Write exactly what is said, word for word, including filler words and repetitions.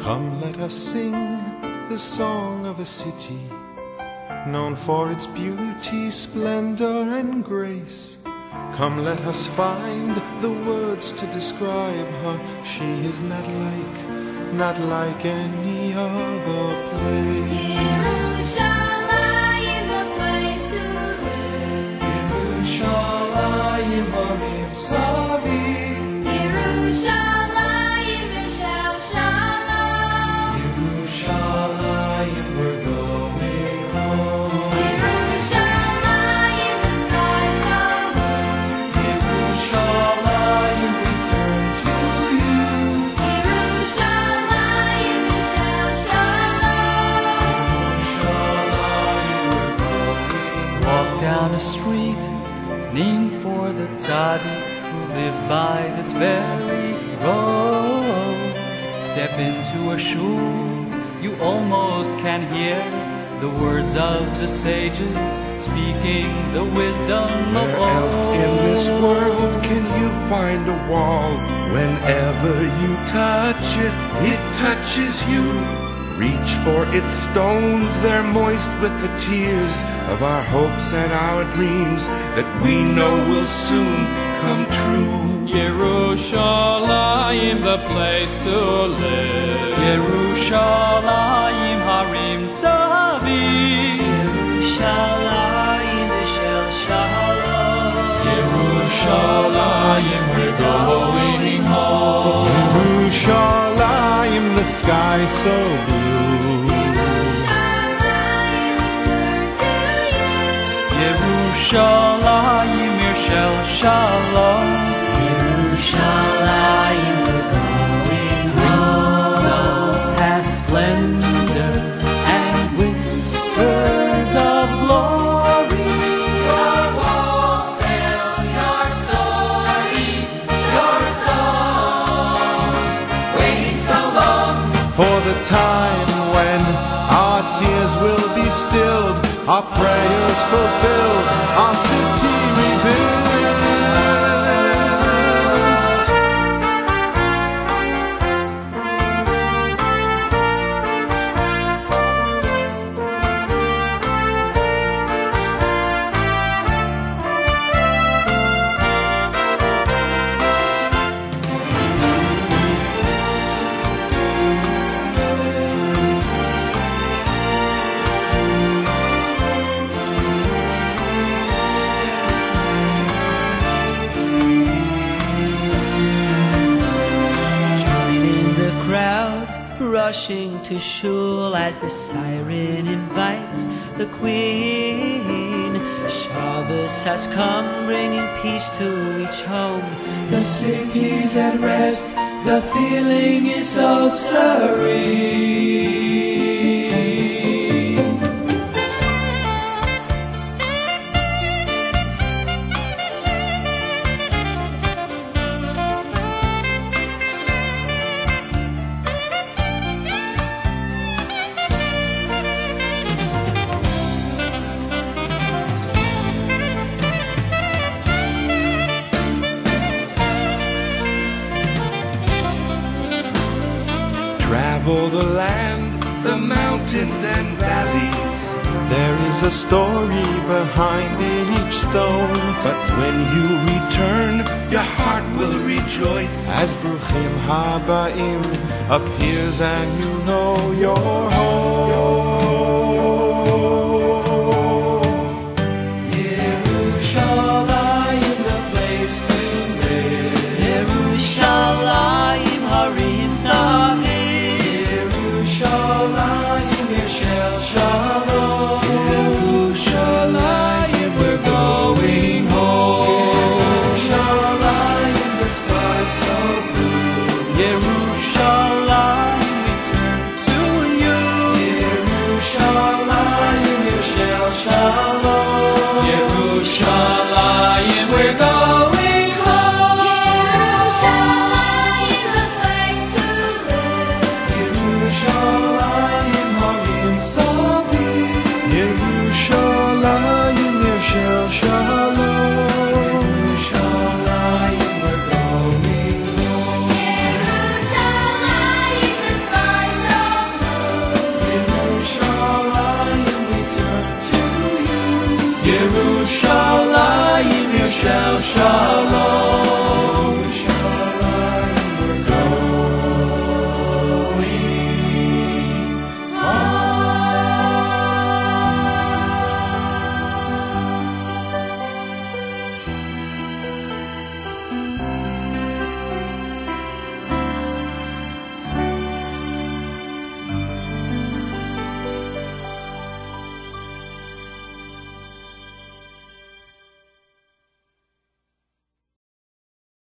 Come, let us sing the song of a city known for its beauty, splendor, and grace. Come, let us find the words to describe her. She is not like, not like any other place. Yerushalayim, the place to live. Yerushalayim, Harim Saviv. Yerushalayim, Shael Bellows. Yerushalayim, we're going home. Yerushalayim, the sky so blue. Yerushalayim, we turn to you. Yerushalayim, Shael Bellows. Yerushalayim, we're going. Walk down a street named for the tzaddik who lived by this very road. Step into a shul, you almost can hear the words of the sages speaking the wisdom of Where old. else in this world can you find a wall? Whenever you touch it, it touches you. Reach for its stones, they're moist with the tears of our hopes and our dreams that we know will soon come true. Yerushalayim, the place to live. Yerushalayim, Harim Saviv. Yerushalayim, Shel Shalom. Yerushalayim, we're going home. Yerushalayim, the sky so blue. Yerushalayim, we turn to you. Yerushalayim, Shel Shalom. Yerushalayim, we're going home. Of past splendor and whispers of glory. Your walls tell your story, your song. Waiting so long For the time when our tears will be stilled, our prayers fulfilled, our city rebuilt. Rushing to shul as the siren invites the queen. Shabbos has come, bringing peace to each home. The city's at rest, the feeling is so serene. Travel the land, the mountains and valleys. There is a story behind each stone, But when you return, your heart will rejoice. as Bruchim Habaim appears and you know you're home.